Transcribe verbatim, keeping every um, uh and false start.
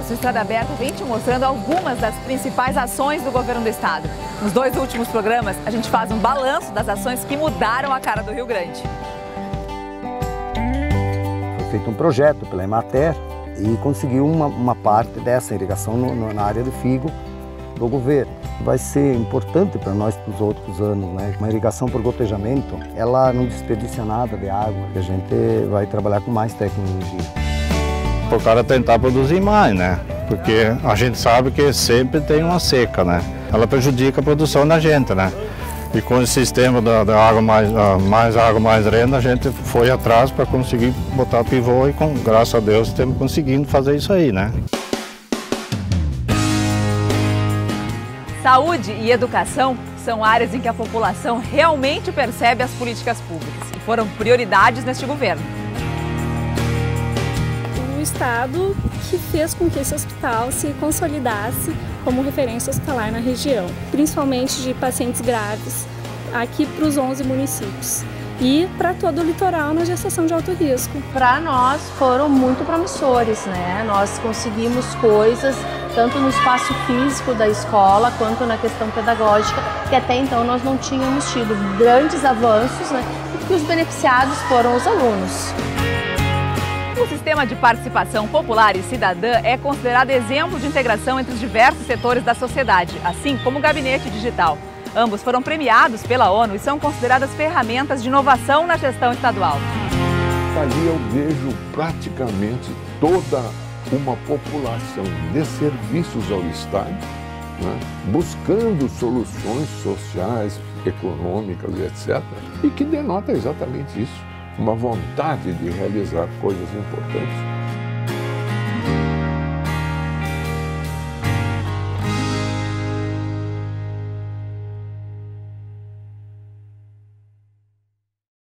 nosso Estrada Aberta vem te mostrando algumas das principais ações do governo do estado. Nos dois últimos programas, a gente faz um balanço das ações que mudaram a cara do Rio Grande. Foi feito um projeto pela Emater e conseguiu uma, uma parte dessa irrigação no, no, na área do Figo do governo. Vai ser importante para nós nos outros anos, né? Uma irrigação por gotejamento, ela não desperdiça nada de água, que a gente vai trabalhar com mais tecnologia. Para o cara tentar produzir mais, né? Porque a gente sabe que sempre tem uma seca, né? Ela prejudica a produção da gente, né? E com esse sistema da, da água mais, mais água mais renda, a gente foi atrás para conseguir botar pivô e, com, graças a Deus, estamos conseguindo fazer isso aí, né? Saúde e educação são áreas em que a população realmente percebe as políticas públicas e foram prioridades neste governo. O Estado que fez com que esse hospital se consolidasse como referência hospitalar na região, principalmente de pacientes graves, aqui para os onze municípios e para todo o litoral na gestação de alto risco. Para nós foram muito promissores, né? Nós conseguimos coisas tanto no espaço físico da escola quanto na questão pedagógica, que até então nós não tínhamos tido grandes avanços, né? E que os beneficiados foram os alunos. O sistema de participação popular e cidadã é considerado exemplo de integração entre os diversos setores da sociedade, assim como o gabinete digital. Ambos foram premiados pela ONU e são consideradas ferramentas de inovação na gestão estadual. Ali eu vejo praticamente toda uma população de serviços ao Estado, né, buscando soluções sociais, econômicas, etcétera, e que denota exatamente isso. Uma vontade de realizar coisas importantes.